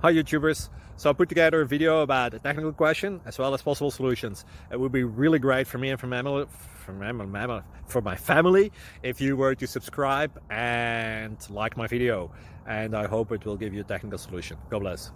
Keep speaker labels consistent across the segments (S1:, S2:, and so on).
S1: Hi YouTubers! So I put together a video about a technical question as well as possible solutions. It would be really great for me and for my family if you were to subscribe and like my video, and I hope it will give you a technical solution. God bless.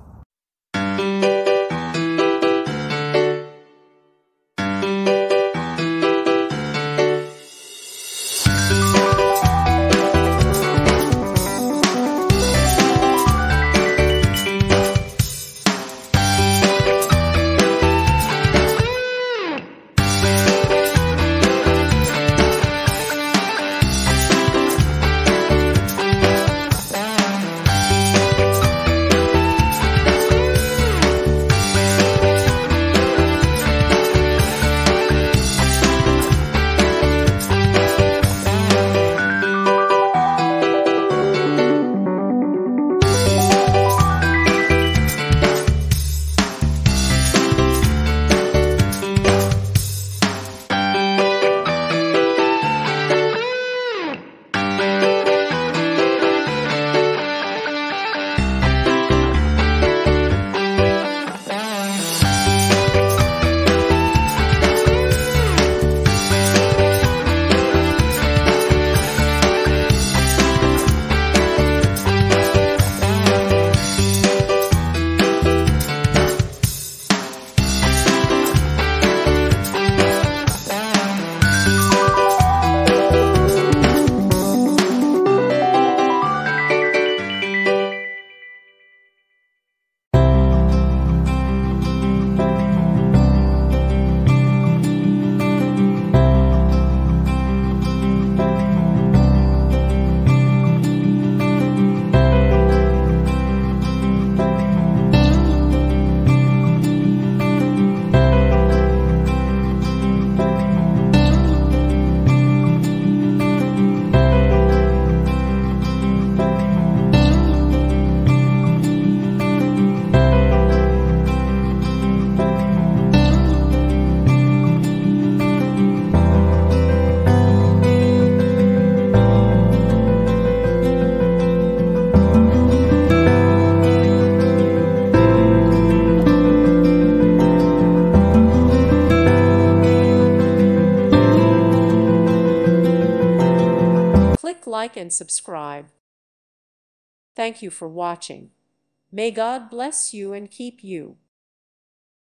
S2: Click like and subscribe. Thank you for watching. May God bless you and keep you.